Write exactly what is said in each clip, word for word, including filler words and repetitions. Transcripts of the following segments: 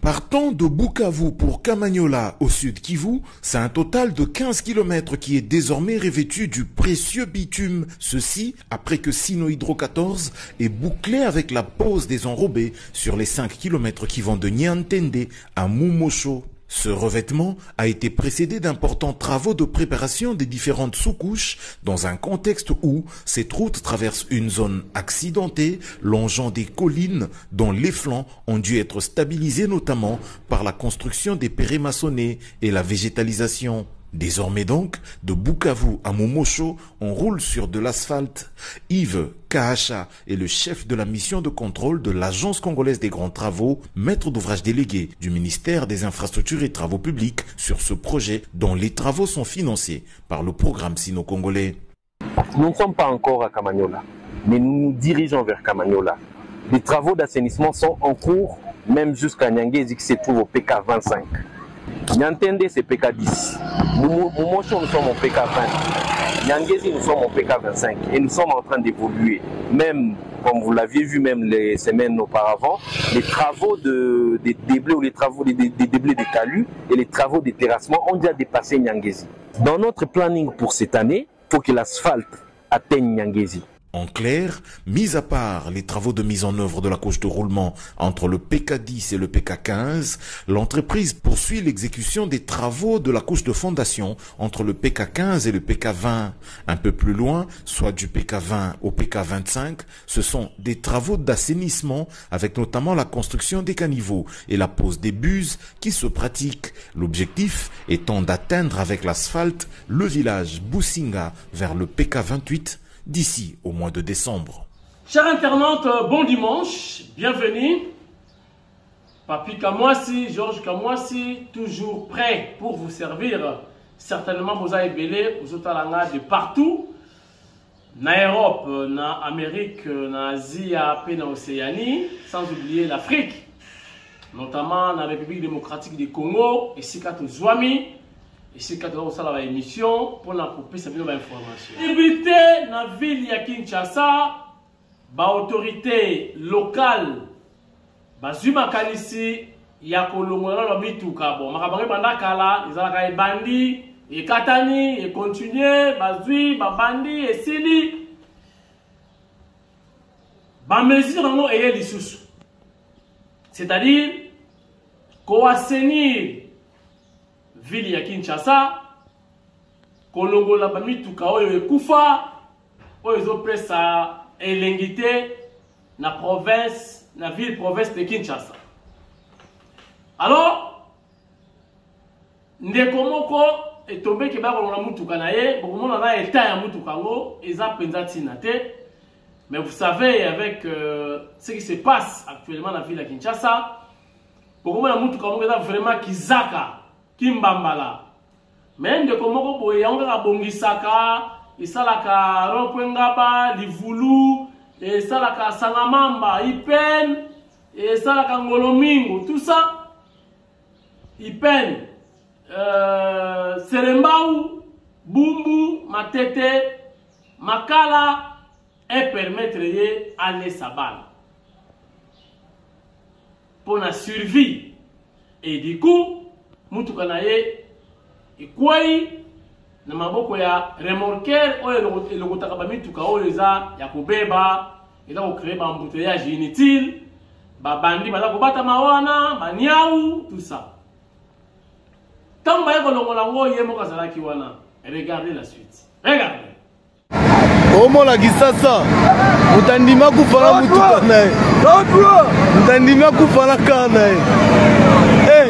Partant de Bukavu pour Kamanyola au sud Kivu, c'est un total de quinze kilomètres qui est désormais revêtu du précieux bitume. Ceci après que Sinohydro quatorze est bouclé avec la pose des enrobés sur les cinq kilomètres qui vont de Niantende à Mumosho. Ce revêtement a été précédé d'importants travaux de préparation des différentes sous-couches dans un contexte où cette route traverse une zone accidentée longeant des collines dont les flancs ont dû être stabilisés notamment par la construction des pérés maçonnés et la végétalisation. Désormais donc, de Bukavu à Mumosho, on roule sur de l'asphalte. Yves Kahacha est le chef de la mission de contrôle de l'Agence congolaise des grands travaux, maître d'ouvrage délégué du ministère des infrastructures et travaux publics sur ce projet dont les travaux sont financés par le programme sino-congolais. Nous ne sommes pas encore à Kamanyola, mais nous nous dirigeons vers Kamanyola. Les travaux d'assainissement sont en cours, même jusqu'à Nyangezi qui se trouve au P K vingt-cinq. Niantende c'est P K dix, Mumosho nous sommes au P K vingt, Nyangezi nous sommes au P K vingt-cinq et nous sommes en train d'évoluer. Même, comme vous l'aviez vu même les semaines auparavant, les travaux de, de déblais ou les travaux de, de, de déblais de talus et les travaux de terrassement ont déjà dépassé Nyangezi. Dans notre planning pour cette année, il faut que l'asphalte atteigne Nyangezi. En clair, mis à part les travaux de mise en œuvre de la couche de roulement entre le P K dix et le P K quinze, l'entreprise poursuit l'exécution des travaux de la couche de fondation entre le P K quinze et le P K vingt. Un peu plus loin, soit du P K vingt au P K vingt-cinq, ce sont des travaux d'assainissement avec notamment la construction des caniveaux et la pose des buses qui se pratiquent. L'objectif étant d'atteindre avec l'asphalte le village Businga vers le P K vingt-huit d'ici au mois de décembre. Chers internautes, bon dimanche, bienvenue. Papi Kamwasi, Georges Kamwasi, toujours prêt pour vous servir. Certainement, vous avez belé, vous êtes de partout. Na Europe, na Amérique, na Asie, et na Océanie, sans oublier l'Afrique, notamment la République démocratique du Congo, et Sikato Zouami. Ici, quand on a une émission, pour la couper, ça veut dire l'information. Débuté dans la ville de Kinshasa, l'autorité locale, Bazuma Kanisi, Yakolomona Lomituka. Bon, Marabangé Bandakala, ils ont des bandits, et Katani, et continuer, Bazui, Babandi, et Sili. Bamesi Rango et Lissus. C'est-à-dire, qu'on va assainir ville ya Kinshasa, kolongola bamituka oyo ekufa, oyo zo presa elengite na province, na ville province de Kinshasa. Alors, ndeko moko etombe ke ba kolongola mutuka na ye, bokomona na état ya mutuka ngo eza penza tina te. Mais vous savez avec euh, ce qui se passe actuellement dans la ville de Kinshasa, bokomona mutuka ngo eza vraiment kizaka Kimbambala. Mais de comment boye yanga bongisaka, isalaka rompwengaba, livulu, et salaka sangamamba, ipen, et salaka ngolomingo, tout ça, ipen, euh, serembaou, bumbu, matete, makala, et permettre de aller sabal. Pour la survie. Et du coup, mutuka na ye ikwai na maboko ya remorqueur oyo elokotaka ba mituka oyo eza ya kobeba eza ko créer ba embouteillage inutile ba bandi baza kobata mawana baniau tout ça. Tant ba yeko longola ngo ye moko azalaki wana. Regardez la suite. Regardez. Omo la gisasa utandima kufala mutuka naye. Utandima kufala kana naye. Eh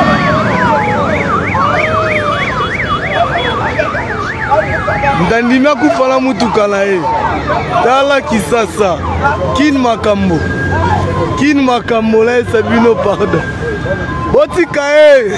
Ndandimia kufala mutuka na ye. Tala kisasa. Kin makambo. Kin makambo la sabino pardon. Botika e.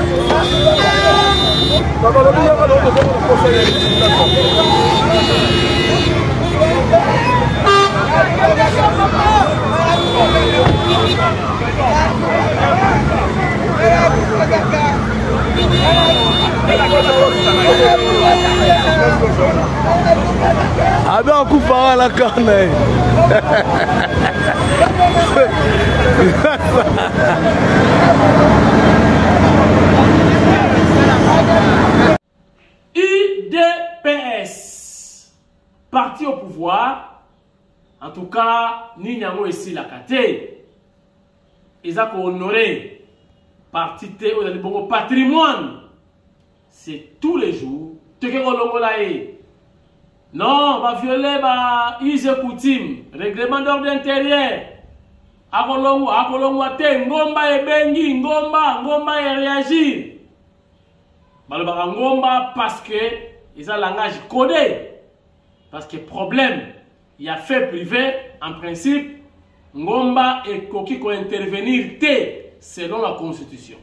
Abe akufara la carne. I D P S, parti au pouvoir, en tout cas, ni n'yango ici la kate, ils ont honoré parti au patrimoine, c'est tous les jours, te que non, va violer ba ise coutume, règlement d'ordre intérieur. Akolongo, akolongo te, ngomba e bengi, ngomba, ngomba e réagir. Balobaka ngomba parce que ils ont un langage codé. Parce que problème, il y a fait privé, en principe, ngomba et koki ko intervenir te selon la constitution.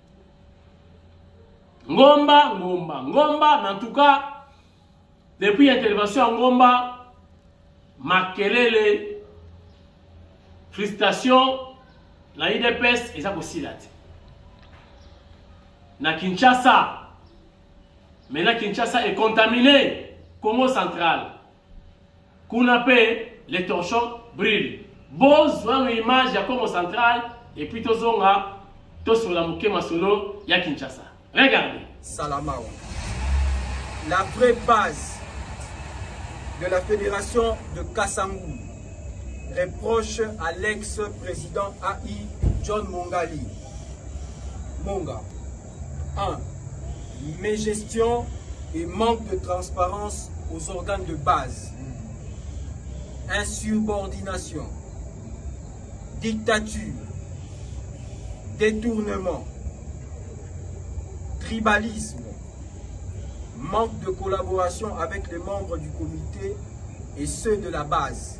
Ngomba, ngomba, ngomba, mais en tout cas, depuis l'intervention en Ngomba, makelele, frustration, la I D P S, et ça aussi là. Na Kinshasa, mais là Kinshasa est contaminé, Congo central. Kunapé, les torchons brûlent. Bose, une image, il y a Congo central, et puis Tozonga, Toso la Mouké Masolo, il y a Kinshasa. Regardez. Salamao. La vraie base de la fédération de Kassangou reproche à l'ex-président A I John Mongali. Monga. un. Mégestion et manque de transparence aux organes de base. Insubordination. Dictature. Détournement. Tribalisme. Manque de collaboration avec les membres du comité et ceux de la base,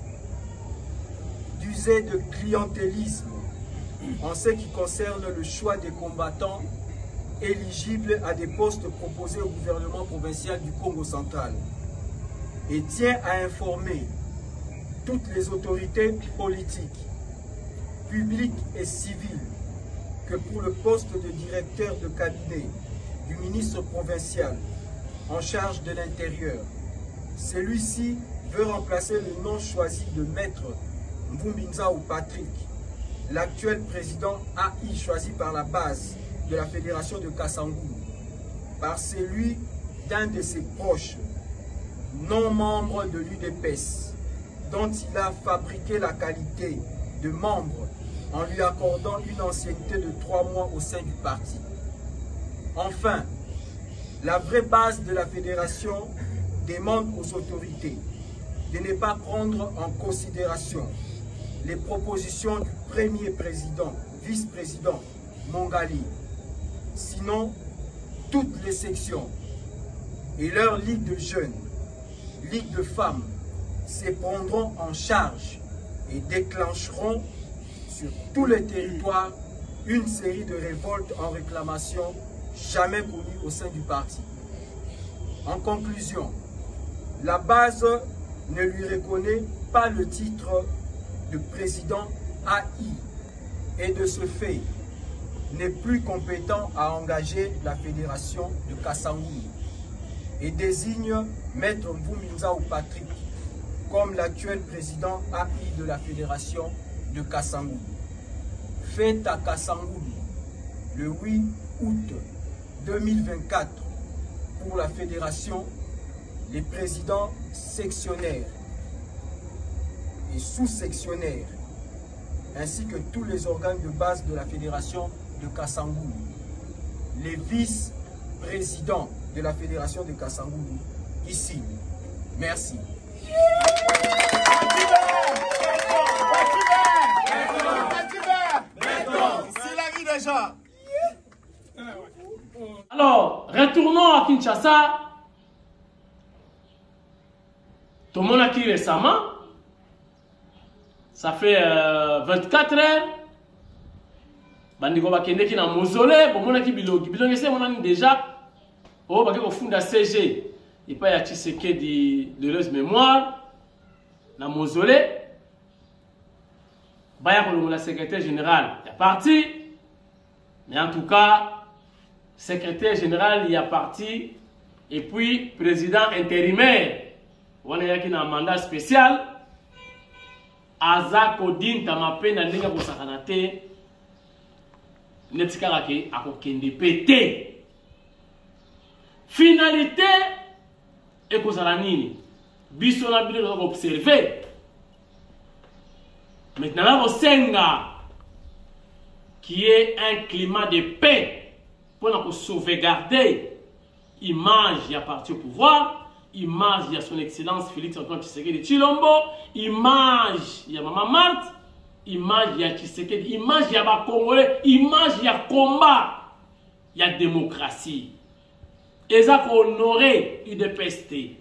d'user de clientélisme en ce qui concerne le choix des combattants éligibles à des postes proposés au gouvernement provincial du Congo central, et tient à informer toutes les autorités politiques, publiques et civiles que pour le poste de directeur de cabinet du ministre provincial en charge de l'intérieur, celui-ci veut remplacer le nom choisi de Maître Mvumbinza ou Patrick, l'actuel président A I choisi par la base de la fédération de Kassangou, par celui d'un de ses proches, non membre de l'U D P S, dont il a fabriqué la qualité de membre en lui accordant une ancienneté de trois mois au sein du parti. Enfin, la vraie base de la fédération demande aux autorités de ne pas prendre en considération les propositions du premier président, vice-président Mongali. Sinon, toutes les sections et leurs ligues de jeunes, ligues de femmes se prendront en charge et déclencheront sur tous les territoires une série de révoltes en réclamation jamais connues au sein du parti. En conclusion, la base ne lui reconnaît pas le titre de président A I et de ce fait n'est plus compétent à engager la fédération de Kassangou et désigne Maître Mvumbinza ou Patrick comme l'actuel président A I de la fédération de Kassangou. Fête à Kassangou le huit août deux mille vingt-quatre pour la fédération, les présidents sectionnaires et sous-sectionnaires ainsi que tous les organes de base de la fédération de Kassangou, les vice-présidents de la fédération de Kassangou ici. Merci. Alors, retournons à Kinshasa. Tout le monde a qui récemment, ça fait euh, vingt-quatre heures. Bandiko bakende ki na mausolée, bon mona ki bilogi. Bilogi c'est mon déjà. Oh, bakeko funda C G. Il pas y a Tshisekedi de l'heureuse mémoire. Na mausolée. Baya ko la secrétaire général, il y a parti. Mais en tout cas, secrétaire général, il y a parti. Et puis, président intérimaire. On a qui un mandat spécial. Aza Kodin Tamape na ndinga ko sakanate. netikala ke akokende pété. Finalité ekozala nini? Biso na bino ko observer. Maintenant là au senga qui est un climat de paix pour nous sauvegarder image à partir au pouvoir, image à son excellence Félix Antoine Tshisekedi Tshilombo, image à Maman Marthe, image à Tshisekedi, image à ba Congolais, image à combat, il y a démocratie. Et ça qu'on honorer U D P S T.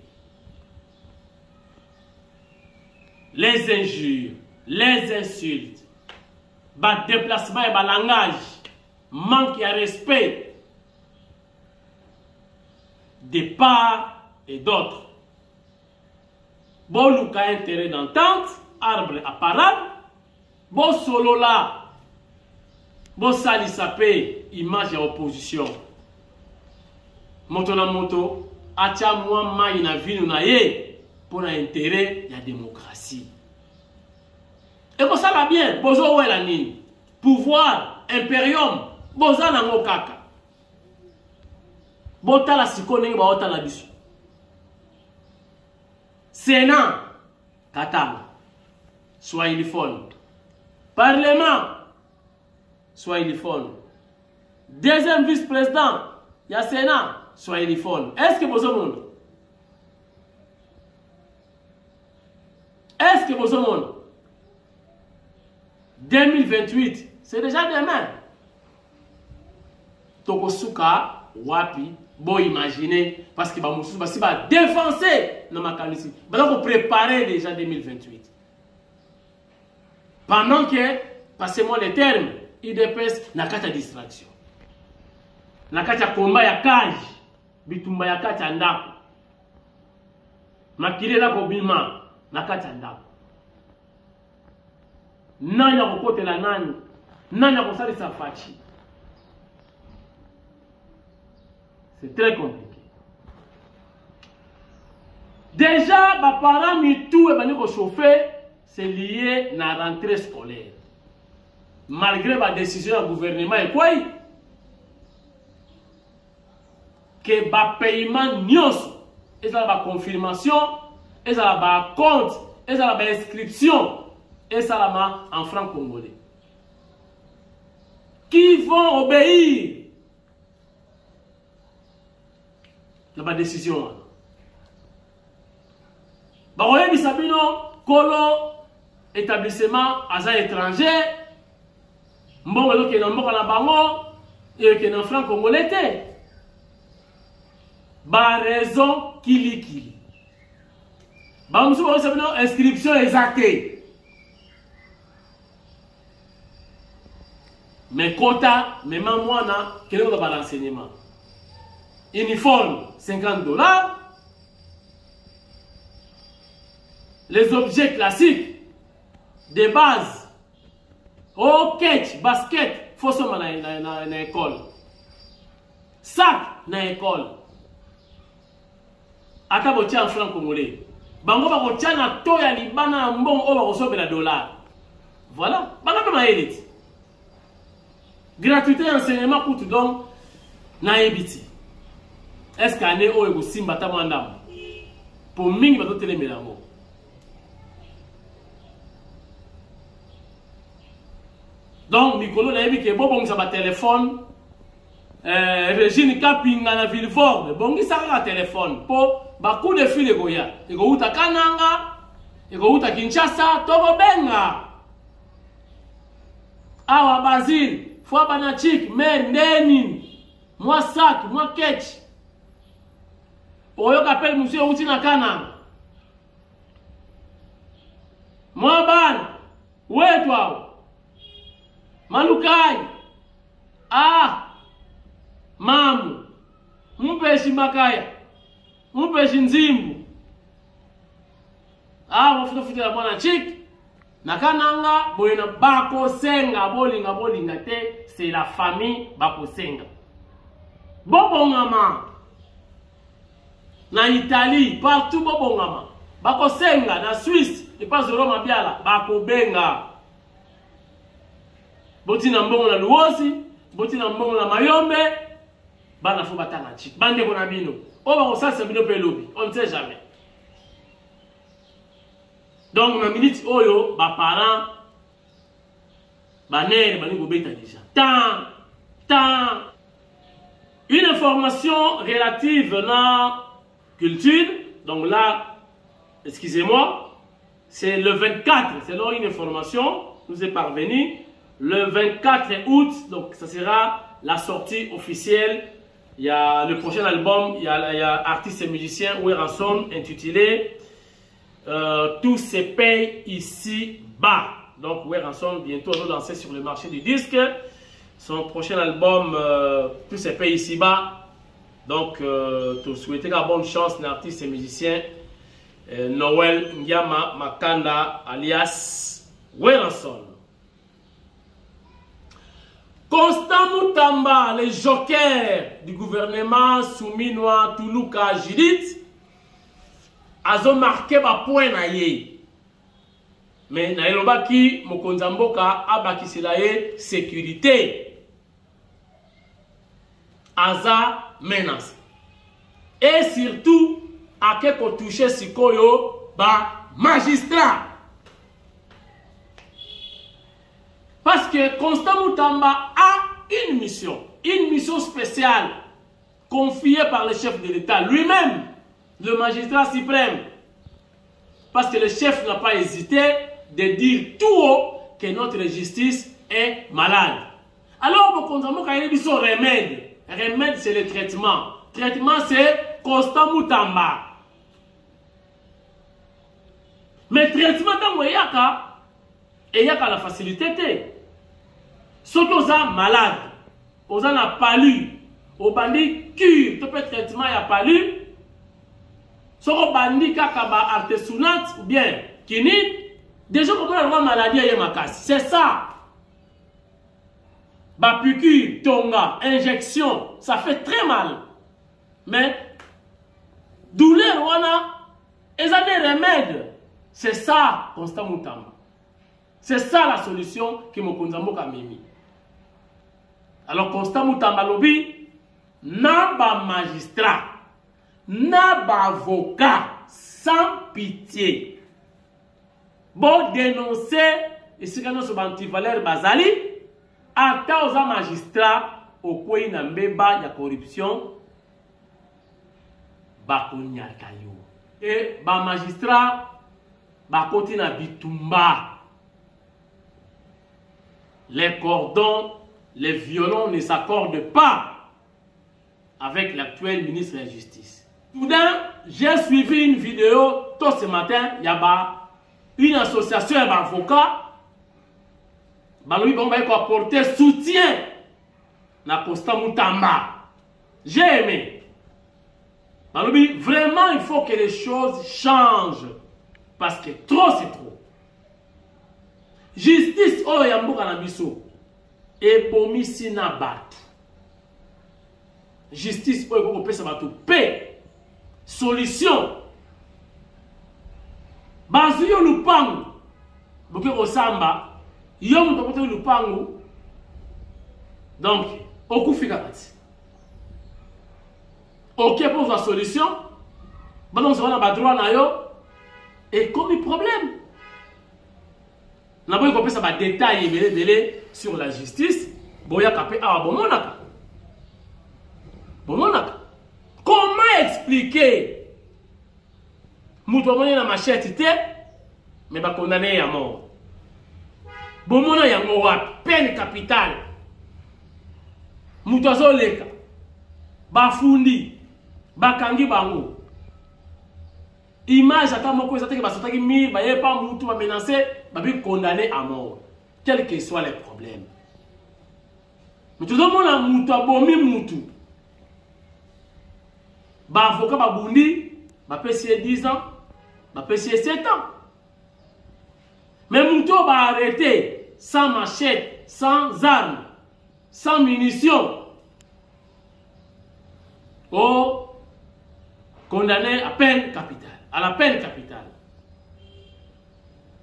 Les injures, les insultes, bas déplacement et bas langage, manque de respect de part et d'autre. Bon, nous avons intérêt d'entente, arbre à parade, bon solo là, bon sali sapé, image et opposition. Moto na moto, acha moi ma ina vinu na ye, pour l'intérêt de la démocratie. Et comme ça va bien, bozo ouais la nini. Pouvoir, impérium, boza na ngokaka. Bota la sikone ba ota la biso. Sénat, Katanga, soit uniforme. Parlement, soit uniforme. Deuxième vice-président, il y a Sénat, soit uniforme. Est-ce que bozo monde? Est-ce que bozo monde? deux mille vingt-huit, c'est déjà demain. Tokosuka, wapi, bon imaginer, parce qu'il va va défoncer dans ma canisse. Donc, préparer déjà deux mille vingt-huit. Pendant que, passez-moi les termes, I D P S n'a qu'à ta distraction. N'a qu'à ta combat ya cage, bitumba ya kata ndako. Makile la kobima, n'a qu'à ta ndako. Nani a kokote la nani, nani a kosali sa fachi. C'est très compliqué. Déjà, ma parents mi tout et bani ko chauffer, c'est lié à la rentrée scolaire. Malgré ma décision du gouvernement et quoi, que ba paiement nyos, et ça la confirmation, et ça la compte, et ça la inscription. Et ça en franc congolais. Qui vont obéir à ma décision. Baroye Bisabino, Kolo, établissement à étranger, Mbongo qui est dans la bango, et qui est en franc congolais. Ba raison kili kili. Ba msou Bisabino, inscription exacte. Mais quota, même moi, quel est l'enseignement? Uniforme, cinquante dollars. Les objets classiques de base, au catch, basket, faut seulement dans l'école. Sac, dans l'école. Attends, tu as un franc congolais. Bango ba ko tia na to ya libana mbon o ba ko sobela dollar. Voilà, bana ba ma élite. Gratuité enseignement coûte donc na ebiti. Est-ce qu'année o ego simba ta mwandam? Pour mingi ba to telemela ngo. Donc Mikolo na ebi ke bobo ngisa ba téléphone euh Régine Kapinga na Villefort, bongi saka téléphone po ba coup de fil ego ya. Ego uta Kananga, ego uta Kinshasa, togo benga. Awa Basile Fois banachik, mais ndeni, moi sac, moi ketch. Oyo kapel monsieur outi na kana. Moi ban, ouais toi. Malukai. Ah. Mamu. Mpeshi makaya. Mpeshi nzimbu. Ah, wafuta futa la bwana chik. Nakananga, boyena bako senga, bolinga bolinga te, c'est la famille bako senga. Bobongama. Na Italie, partout bobongama. Bako senga, na Suisse, et pas zoro mabiala, bako benga. Botina mbongo na luosi, boti na mbongo na mayombe bana fo batanga chik bande ko na bino o ba ko sasa bino pe lobby on ne sait jamais. Donc na minute oyo ba parents ba nere bani ko beta déjà tant tant une information relative à la culture. Donc là, excusez-moi, c'est le vingt-quatre, selon une information, nous est parvenu, le vingt-quatre août, donc ça sera la sortie officielle. Il y a le prochain album, il y a, il y a artiste et musicien Weranson intitulé euh, Tout se paye ici-bas. Donc Weranson bientôt va lancer sur le marché du disque. Son prochain album, euh, Tout se paye ici-bas. Donc, euh, te souhaiter la bonne chance, l'artiste et musicien euh, Noël Nyama Makanda alias Weranson. Constant Moutamba, les jokers du gouvernement Souminois Toulouka Judith, a marqué ma point na ye. Mais na elobaki Mokonzamboka abakisilaye sécurité. Aza menace. Et surtout, à quelque toucher sikoyo ba magistrat. Parce que Constant Moutamba a une mission, une mission spéciale confiée par le chef de l'État lui-même, le magistrat suprême. Parce que le chef n'a pas hésité de dire tout haut que notre justice est malade. Alors, Constant Moutamba a dit son remède. Remède, c'est le traitement. Traitement, c'est Constant Moutamba. Mais traitement, quand il y a, il y a la facilité. Surtout aux gens malades, aux gens n'a pas lu, aux bandits cure, tout le traitement, il n'y a pas lu. Surtout aux bandits qui ont artisanat ou bien qui déjà, comment on a maladie, il y a ma casse. C'est ça. Bah, piqûre, tonga, injection, ça fait très mal. Mais, douleur, on a, et ça des remèdes. C'est ça, Constant Moutamba. C'est ça la solution que Mokonzamboka a mis. Alors, Constant Moutamba lobby, n'a pas magistrat, n'a pas avocat, sans pitié. Bon, dénoncer, et ce qu'on a sur Antivalère Bazali, à cause d'un magistrat au coin d'un mbeba de corruption, bakonya kayo. Et ba magistrat bakoti na bitumba. Les cordons, les violons ne s'accordent pas avec l'actuel ministre de la Justice. Soudain, j'ai suivi une vidéo tout ce matin, il y a une association d'avocats. Baloui bon va apporter soutien na Constant Moutamba. J'ai aimé. Baloui vraiment il faut que les choses changent parce que trop c'est trop. Justice oh yamboka na biso et pomisi na bat. Justice oh ko pesa batu paix. Solution. Bazuyo lupangu. Boke osamba Yom tokote lupangu. Donc, okufika kati. Ok pour la solution. Maintenant, on a droit na yo. Et comme il problème. N'a pas compris ça va détailler les sur la justice. Boya kapé ah bon monaka. Bon monaka. Comment expliquer? Moutomoni na machette té, mais ba condamné à mort. Bomona yango wa peine capitale. Mutazo leka. Bafundi. Bakangi bango. Image ata moko ezataki basotaki mi ba yepa mutu ba menacer ba bi condamné à mort. Quels que soient les problèmes. Mutazo mona mutu abomi mutu. Ba avocat ba bundi ba pesi dix ans, ba pesi sept ans. Mais Mouto va arrêter sans machette, sans armes, sans munitions. Ou condamné à peine capitale, à la peine capitale.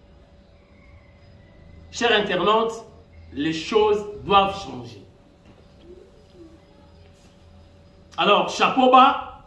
Chers internautes, les choses doivent changer. Alors, chapeau bas,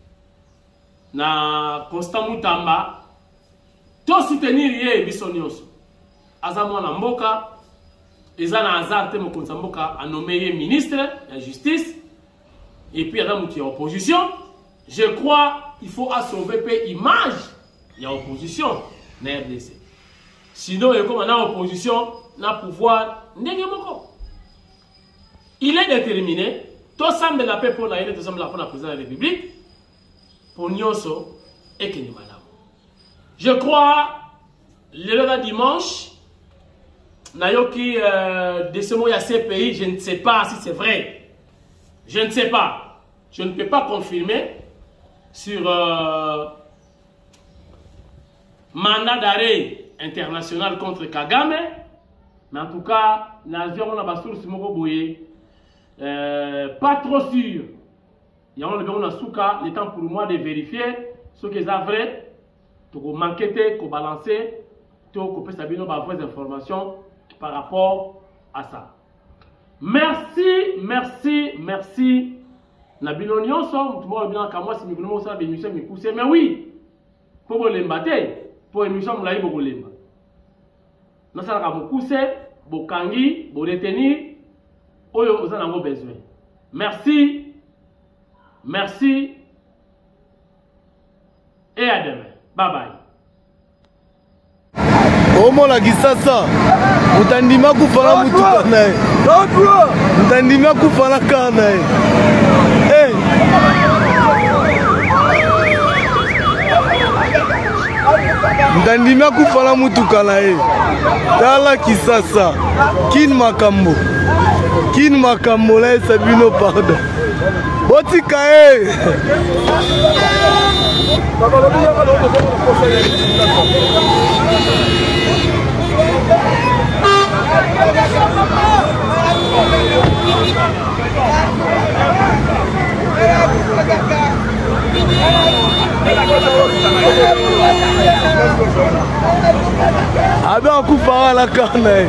na Constant Moutamba, to soutenir ye biso nyonso. Aza mwana mboka, eza na hasard te mokonzi mboka a nommé ye ministre de la justice, et puis aza muti opposition. Je crois il faut sauver peu image il y a opposition na R D C. Sinon il y a une opposition na pouvoir ndenge moko. Il est déterminé, tout semble la paix pour la L, tout semble la pour la présidence de la République, pour Nyonso et Kenny Madame. Je crois, le dimanche, Nayoki euh, de ce mot il y a ces pays, je ne sais pas si c'est vrai. Je ne sais pas. Je ne peux pas confirmer sur euh, mandat d'arrêt international contre Kagame, mais en tout cas, l'avion on a pas source moko boye. Euh, pas trop sûr. Il y a un souka, le temps pour moi de vérifier ce qui est vrai, pour m'enquêter, pour balancer, pour que ça vienne avoir vraies informations par rapport à ça. Merci, merci, merci. Nabino nyonso, tout le monde bien qu'à moi si nous voulons ça d'émission me pousser, mais oui, pour me l'embatter, pour émission me l'aïe beaucoup l'emba. Nous ça va me pousser, bokangi, bo retenir. Oyo vous en avez besoin. Merci. Merci. Et à demain. Bye bye. Omo la gisasa. Mutandima kufala mutuka nae. Mutandima kufala kana nae. Eh. Mutandima kufala mutuka nae. Tala kisasa. Kin makambo. Kin makambo la sabino pardon. Botika e. Abe akufara la kana.